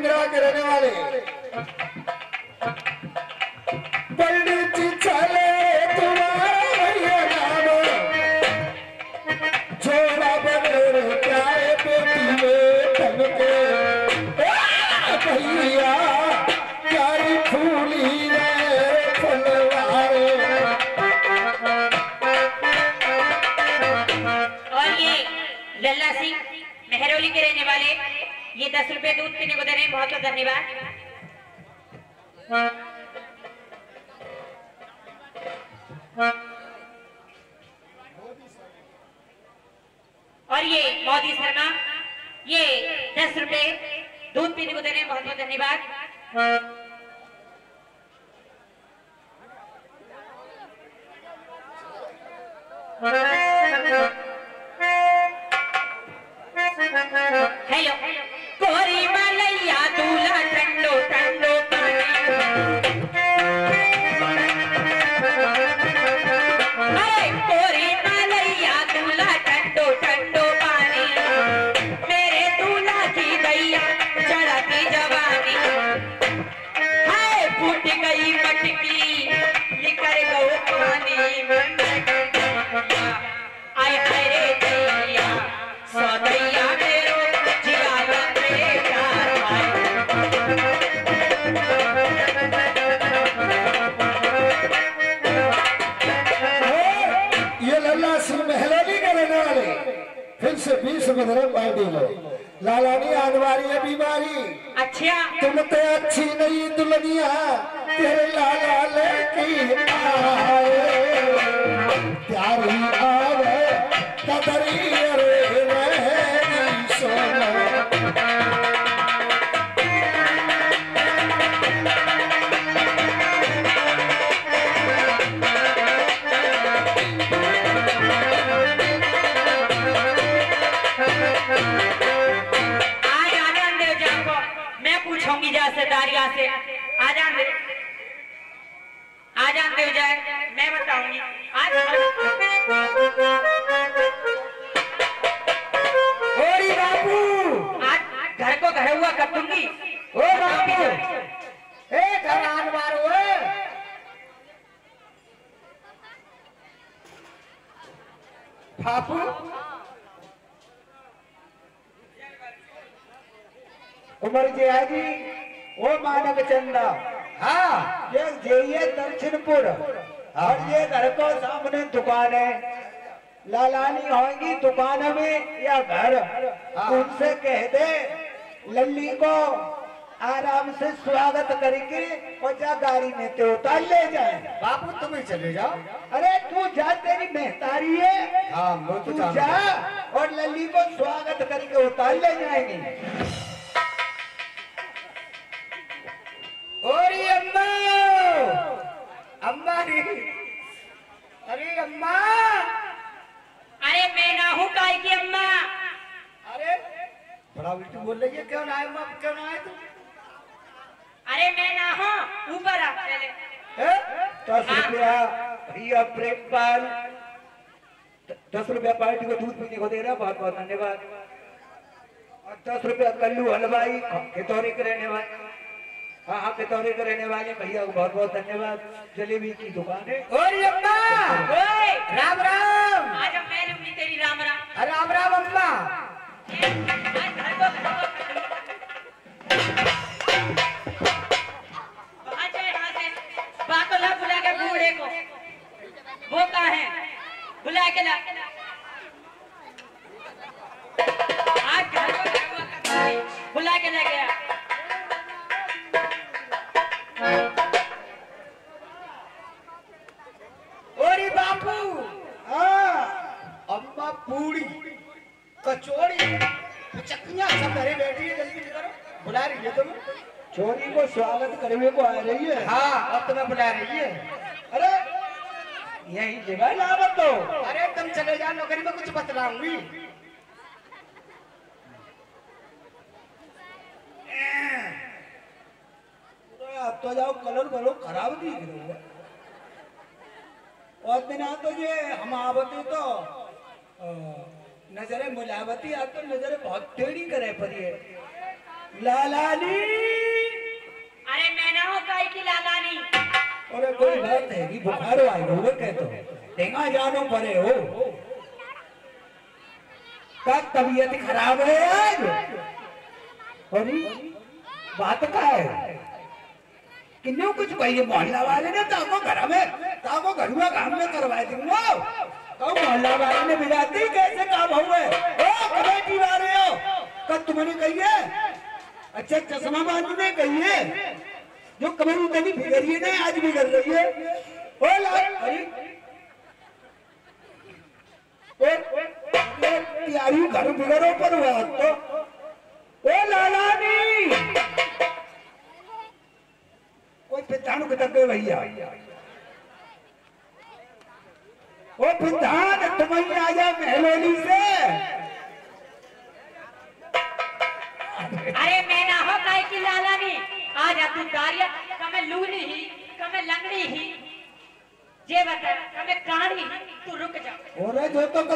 भंगरा के रहने वाले पंडित जी चले तुम्हारा नाम जोड़ा बने प्यारे बेटी में तमके भैया प्यारी फूली रे फुलवारे। और ये लल्ला सिंह मेहरौली के रहने वाले ये 10 रुपए दूध पीने को दे रहे हैं, बहुत बहुत धन्यवाद। और ये मोदी शर्मा ये 10 रुपए दूध पीने को दे रहे हैं, बहुत बहुत धन्यवाद। हेलो कोरी मलैया दूल्हा ठंडो ठंडो अरे कोरी मलैया दूल्हा ठंडो ठंडो पानी मेरे दूल्हा की गैया चढ़ा की जवानी हाय फूट गई मटकी निकल गो पानी में आय हाय रे दैया सदैया मेरो जियाला रे प्यार ये लल्ला सिंह मेहरौली के रहने वाले फिर से 20 रुपए पार्टी लो। लालानी आने वाली है बीमारी, अच्छा तुम तो अच्छी नहीं दुल्हनिया तेरे लाला लेके आए प्यारी आवे कदरी अरे रहनी सोना। पूछूंगी जैसे दारिया से आ जान दे जाए मैं बताऊंगी आज ओरी बापू आज घर को घर हुआ कर दूंगी। ओ बापू ए घर आन मारो बापू उमर जी आजी वो मानव चंदा हाँ ये दक्षिणपुर और ये घर को सामने दुकान है। लालानी होंगी दुकान में या घर उनसे कह दे लल्ली को आराम से स्वागत करके और जा गाड़ी में ते उतार ले जाए। बापू तुम ही चले जाओ। अरे तू जा तेरी मेहतारी है हाँ तू जा और लल्ली को स्वागत करके उतार ले जाएंगे। ओरी अम्मा अम्मा रे अरे अम्मा अरे मैं ना हूँ काय की अम्मा। अरे बड़ा उल्टी बोल रही है क्यों ना आए अम्मा क्यों ना आए तुम। अरे मैं ना हूँ ऊपर आ पहले 10 रुपया भैया प्रेमपाल 10 रुपया पार्टी को दूध पीने को दे रहा बहुत बहुत धन्यवाद। और 10 रुपया कल्लू हलवाई खितौरी के रहने वाले हाँ हाँ पितौरे के रहने वाले भैया को बहुत बहुत धन्यवाद। जलेबी की दुकान है। ओरी अम्मा राम राम। आज मैं लूंगी तेरी राम राम। राम राम अम्मा। बातों बुला के बूढ़े को वो कहाँ है बुला के ला आज घर को बुला के ले गया। ओरी बापू अम्मा पूड़ी कचौड़ी चकनिया सब घरे बैठी है जल्दी करो बुला रही है तुम। चोरी को स्वागत करने को आ रही है हाँ अब तुम्हें बुला रही है। अरे यही जगह ना बतो। अरे तुम चले जाओ नौकरी में कुछ बतलाऊंगी। अब तो जाओ कलर बलो खराब दिख रहा है। और दिन तो ये हम आवती तो नजरे मुलावती आज तो नजरे बहुत टेढ़ी करे पड़ी है। लालानी। अरे मैं ना हूँ काई की लालानी। अरे कोई बात है कि बुखार आई हो कहते हो तेंगा जानो पड़े हो का तबीयत खराब है आज। अरे बात का है किन्हों कुछ कहिए मोहल्ला वाले ने ताको घर में काम में करवा दूंगा तो मोहल्ला वाले ने बिगाती कैसे काम हुए ओ कमेटी वाले हो कब तुमने कहिए अच्छा चश्मा बांधने कहिए जो कमेटी तभी बिगड़ी नहीं आज बिगड़ रही है। ओ अरे यारी घर बिगड़ो पर हुआ तो ओ लालानी कोई पितानु के तबे भैया ओ पितान तुम्हें आ जा महलोली से। अरे मैं ना हो काई की लालानी आज तू दारिया कमे लूली ही कमे लंगड़ी ही जे बता कमे काड़ी ही तू रुक जा। ओरे जो तो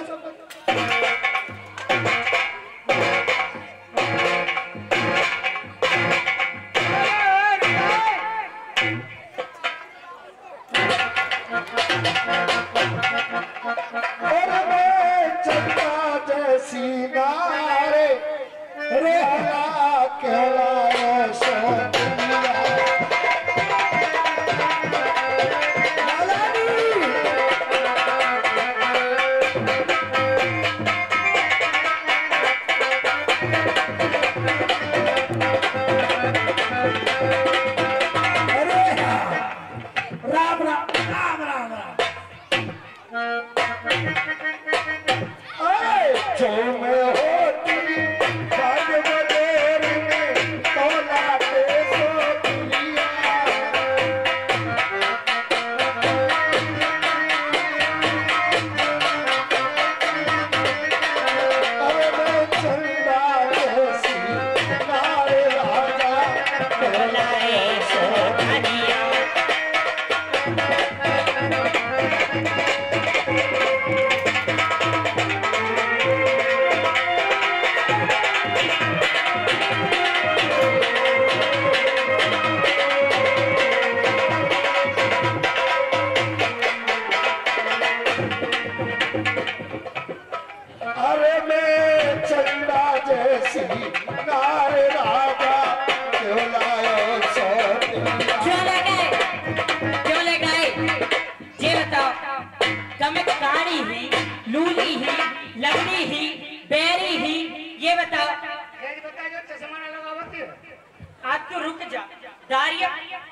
आज तो रुक जा दारिया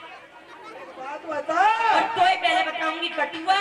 बात बता और तो ही पहले बताऊंगी कटुआ।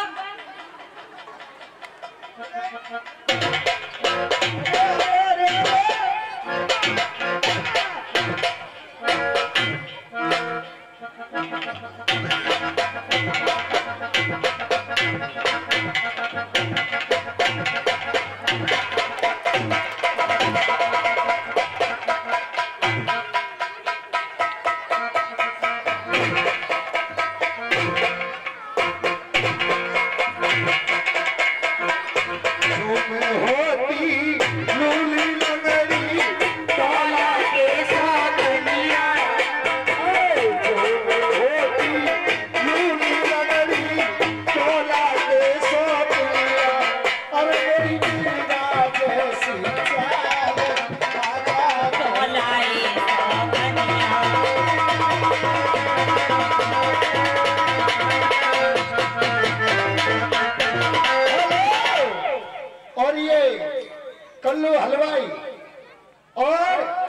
कल्लू हलवाई और